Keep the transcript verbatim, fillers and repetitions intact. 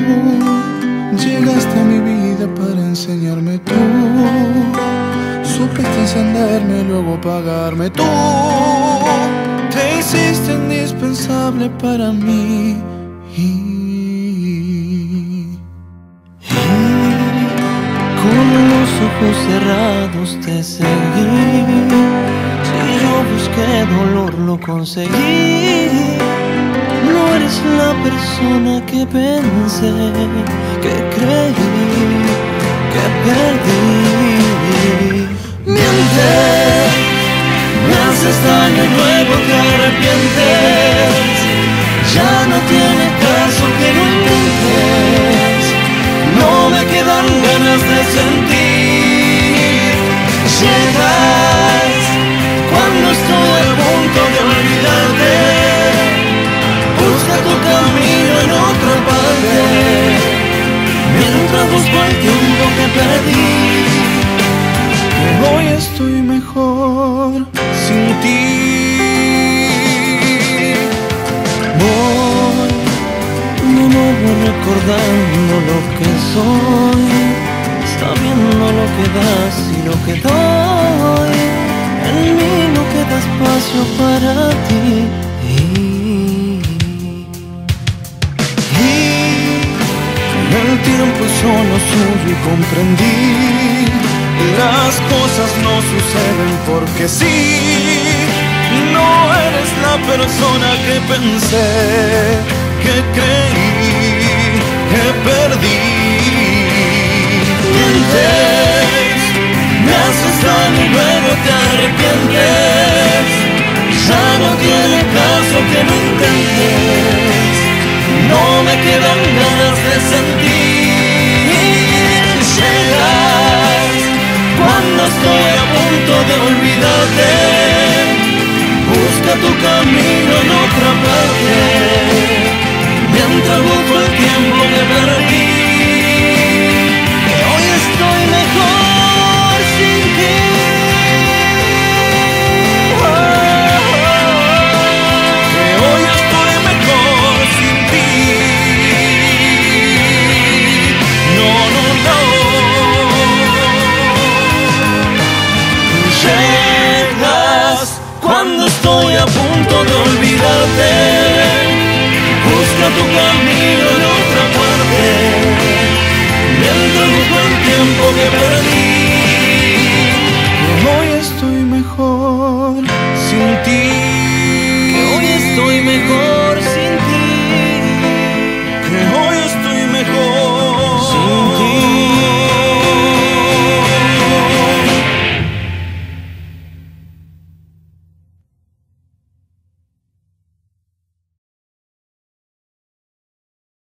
llegaste a mi vida para enseñarme tú. Supiste encenderme, luego apagarme tú. Te hiciste indispensable para mí. Y, y con los ojos cerrados te seguí. Si yo busqué dolor, lo conseguí. No eres la persona que pensé, que creí, que perdí. Mientes, me haces daño y luego te arrepientes. Ya no tiene caso que lo intentes. No me quedan ganas de sentir. Llegas cuando estoy a punto de olvidarte. Busca tu camino en otra parte, mientras busco el tiempo que perdí. Que hoy estoy mejor sin ti. Voy de nuevo recordando lo que soy, sabiendo lo que das y lo que doy. En mí no queda espacio para ti. El tiempo solo suyo y comprendí. Las cosas no suceden porque sí. No eres la persona que pensé, que creí, que perdí. Mientes, me haces daño y luego te arrepientes. Ya no tiene caso que lo intentes. No me quedan ganas de sentir. Llegas cuando estoy a punto de olvidarte. Busca tu camino en otra parte, mientras busco el tiempo que perdí. Que hoy estoy mejor sin ti. Que hoy estoy mejor sin ti. No, no, no. Llegas cuando estoy a punto de olvidarte. Busca tu camino en otra parte, mientras busco el tiempo que perdí.